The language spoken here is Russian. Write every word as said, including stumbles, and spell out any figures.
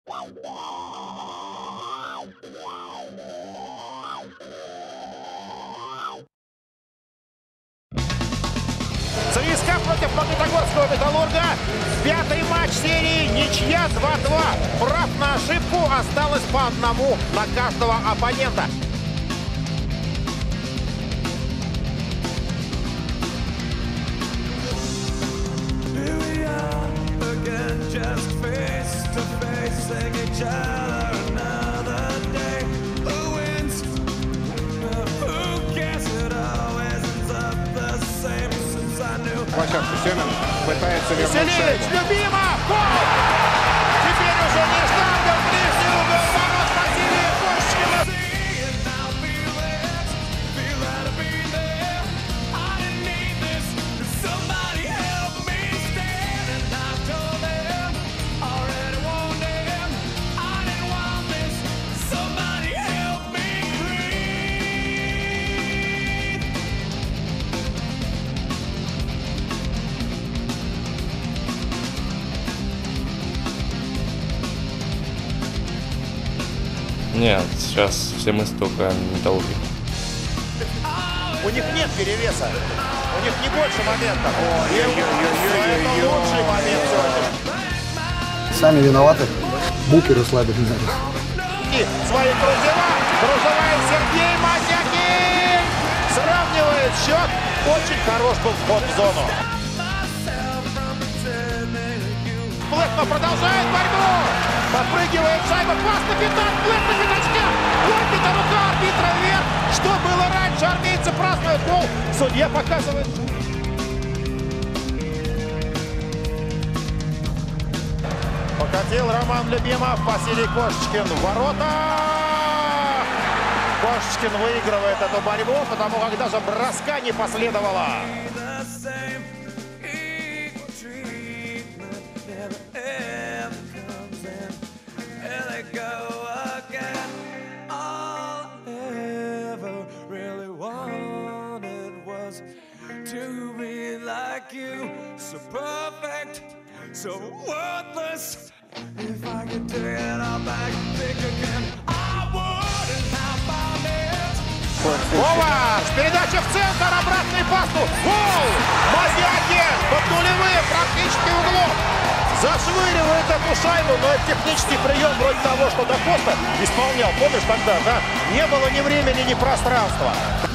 ЦСКА против Магнитогорского Металлурга. Пятый матч серии. Ничья два-два. Прав на ошибку. Осталось по одному на каждого оппонента. Площадку Семин пытается вернуть Веселевич, шайбу. любима! Гол! Теперь уже не штангел, ближний угол ворот Василия Кошечкина. Нет, сейчас все мысли только о Металлурге. У них нет перевеса. У них не больше моментов. И это лучший момент сегодня. Сами виноваты. Буки расслабить не надо. И свои кружева. Кружевая Сергей Мазякин. Сравнивает счет. Очень хорош был вход в зону. Блэкно продолжает борьбу. Подпрыгивает шайба. Пас на пятак. Блэк на пятачке. Поднята рука арбитра вверх. Что было раньше? Армейцы празднуют гол. Судья показывает. Покатил Роман Любимов. Василий Кошечкин в ворота. Кошечкин выигрывает эту борьбу, потому как даже броска не последовало. To be like you, so perfect, so worthless. If I could take it all back, think again, I would, and how about it? Коваш! Передача в центр, обратный пас. Гол! Мазякин! Под нулевые, практически углом. Зашвыривает эту шайбу, но это технический прием вроде того, что до поста исполнял. Помнишь тогда, да? Не было ни времени, ни пространства.